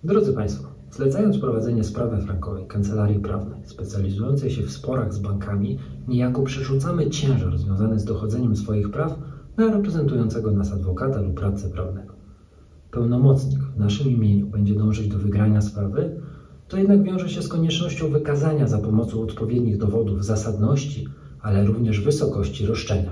Drodzy Państwo, zlecając prowadzenie sprawy frankowej Kancelarii Prawnej specjalizującej się w sporach z bankami, niejako przerzucamy ciężar związany z dochodzeniem swoich praw na reprezentującego nas adwokata lub radcę prawnego. Pełnomocnik w naszym imieniu będzie dążyć do wygrania sprawy, to jednak wiąże się z koniecznością wykazania za pomocą odpowiednich dowodów zasadności, ale również wysokości roszczenia.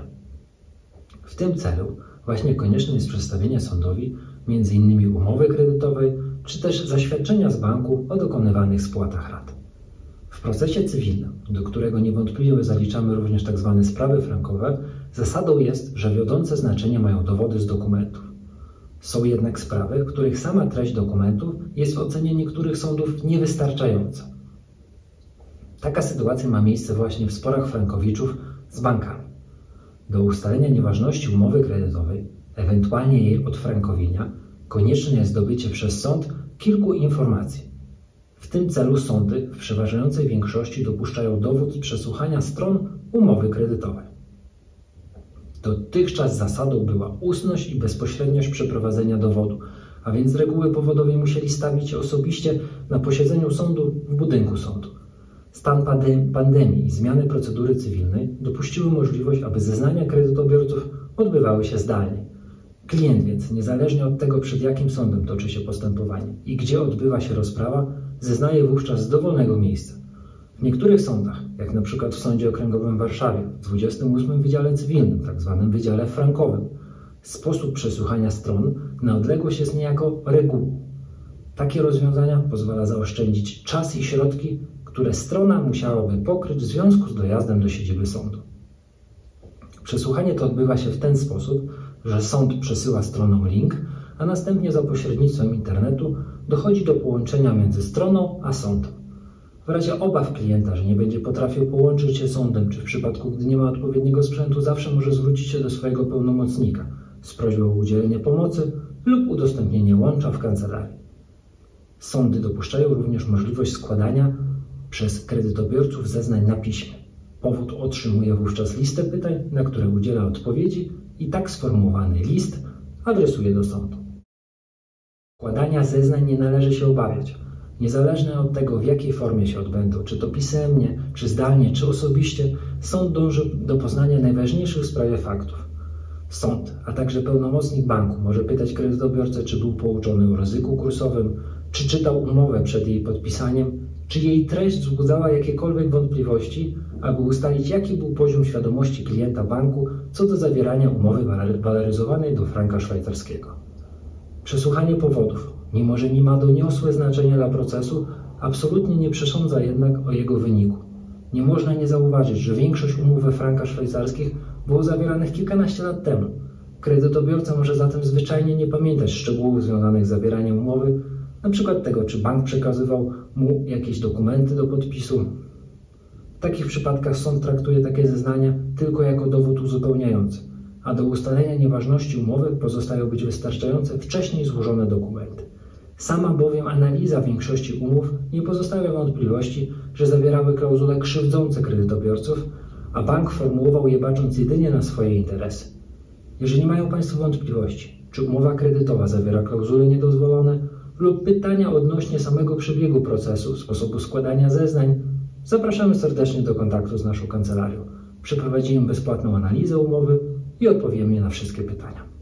W tym celu właśnie konieczne jest przedstawienie sądowi m.in. umowy kredytowej, czy też zaświadczenia z banku o dokonywanych spłatach rat. W procesie cywilnym, do którego niewątpliwie zaliczamy również tzw. sprawy frankowe, zasadą jest, że wiodące znaczenie mają dowody z dokumentów. Są jednak sprawy, w których sama treść dokumentów jest w ocenie niektórych sądów niewystarczająca. Taka sytuacja ma miejsce właśnie w sporach frankowiczów z bankami. Do ustalenia nieważności umowy kredytowej, ewentualnie jej odfrankowienia, konieczne jest zdobycie przez sąd kilku informacji. W tym celu sądy w przeważającej większości dopuszczają dowód z przesłuchania stron umowy kredytowej. Dotychczas zasadą była ustność i bezpośredniość przeprowadzenia dowodu, a więc z reguły powodowi musieli stawić się osobiście na posiedzeniu sądu w budynku sądu. Stan pandemii i zmiany procedury cywilnej dopuściły możliwość, aby zeznania kredytobiorców odbywały się zdalnie. Klient więc, niezależnie od tego, przed jakim sądem toczy się postępowanie i gdzie odbywa się rozprawa, zeznaje wówczas z dowolnego miejsca. W niektórych sądach, jak np. w Sądzie Okręgowym w Warszawie, w 28 Wydziale Cywilnym, tzw. Wydziale Frankowym, sposób przesłuchania stron na odległość jest niejako regułą. Takie rozwiązania pozwala zaoszczędzić czas i środki, które strona musiałaby pokryć w związku z dojazdem do siedziby sądu. Przesłuchanie to odbywa się w ten sposób, że sąd przesyła stronom link, a następnie za pośrednictwem internetu dochodzi do połączenia między stroną a sądem. W razie obaw klienta, że nie będzie potrafił połączyć się sądem, czy w przypadku, gdy nie ma odpowiedniego sprzętu, zawsze może zwrócić się do swojego pełnomocnika z prośbą o udzielenie pomocy lub udostępnienie łącza w kancelarii. Sądy dopuszczają również możliwość składania przez kredytobiorców zeznań na piśmie. Powód otrzymuje wówczas listę pytań, na które udziela odpowiedzi i tak sformułowany list adresuje do sądu. Składania zeznań nie należy się obawiać. Niezależnie od tego, w jakiej formie się odbędą, czy to pisemnie, czy zdalnie, czy osobiście, sąd dąży do poznania najważniejszych w sprawie faktów. Sąd, a także pełnomocnik banku może pytać kredytobiorcę, czy był pouczony o ryzyku kursowym, czy czytał umowę przed jej podpisaniem, czy jej treść wzbudzała jakiekolwiek wątpliwości, aby ustalić, jaki był poziom świadomości klienta banku co do zawierania umowy waloryzowanej do franka szwajcarskiego. Przesłuchanie powodów, mimo że nie ma doniosłe znaczenie dla procesu, absolutnie nie przesądza jednak o jego wyniku. Nie można nie zauważyć, że większość umów we frankach szwajcarskich było zawieranych kilkanaście lat temu. Kredytobiorca może zatem zwyczajnie nie pamiętać szczegółów związanych z zawieraniem umowy, np. tego, czy bank przekazywał mu jakieś dokumenty do podpisu. W takich przypadkach sąd traktuje takie zeznania tylko jako dowód uzupełniający, a do ustalenia nieważności umowy pozostają być wystarczające wcześniej złożone dokumenty. Sama bowiem analiza większości umów nie pozostawia wątpliwości, że zawierały klauzule krzywdzące kredytobiorców, a bank formułował je bacząc jedynie na swoje interesy. Jeżeli mają Państwo wątpliwości, czy umowa kredytowa zawiera klauzule niedozwolone lub pytania odnośnie samego przebiegu procesu, sposobu składania zeznań, zapraszamy serdecznie do kontaktu z naszą kancelarią. Przeprowadzimy bezpłatną analizę umowy i odpowiemy na wszystkie pytania.